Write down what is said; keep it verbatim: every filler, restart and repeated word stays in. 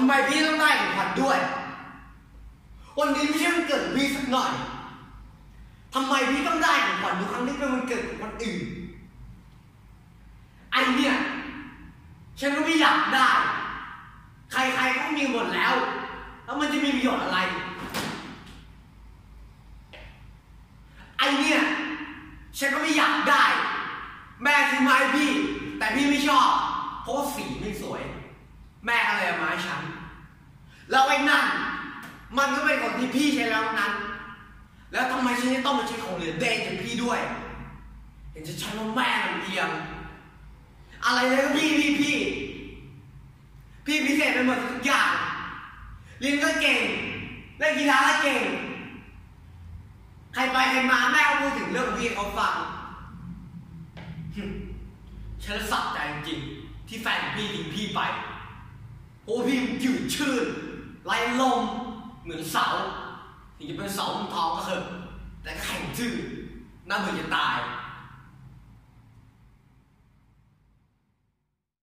ำไมพี่ต้องได้ของขวัญด้วยวันนี้ไม่ใช่วันเกิดพี่สักหน่อยทำไมพี่ต้องได้ของขวัญทุกครั้งที่เป็นวันเกิดของคนอื่นไอเนี่ยฉันก็ไม่อยากได้ใครๆก็มีหมดแล้วแล้วมันจะมีประโยชน์อะไรไอเนี่ยฉันก็ไม่อยากได้แม่ซื้อมาให้พี่แต่พี่ไม่ชอบเพราะสีไม่สวยแม่อะไรมาให้ฉันแล้วไอ้นั่นมันก็เป็นของที่พี่ใช้แล้วนั้นแล้วทำไมฉันจะต้องมาใช้ของเหลือเดนจากพี่ด้วยเห็นจะใช้ว่าแม่มันเอียงอะไรเลยก็พี่พี่พี่พี่พิเศษไปหมดทุกอย่างเรียนก็เก่งเล่นกีฬาก็เก่งใครไปใครมาแม่ก็พูดถึงเรื่องของพี่เขาฟังฉันสับใจจริงๆที่แฟนพี่ทิ้งพี่ไปโอ้พี่ยืดชื่นไร้ลมเหมือนเสาถึงจะเป็นเสาทองก็เถอะแต่ก็แข็งทื่อน่าเบื่อจะตาย